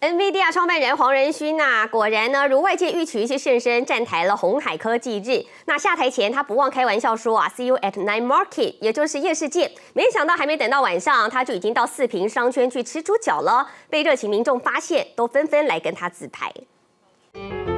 NVIDIA 创办人黄仁勋果然呢，如外界预期是现身站台了鸿海科技日。那下台前，他不忘开玩笑说：“See you at night market”， 也就是夜市见。没想到还没等到晚上，他就已经到四平商圈去吃猪脚了。被热情民众发现，都纷纷来跟他自拍。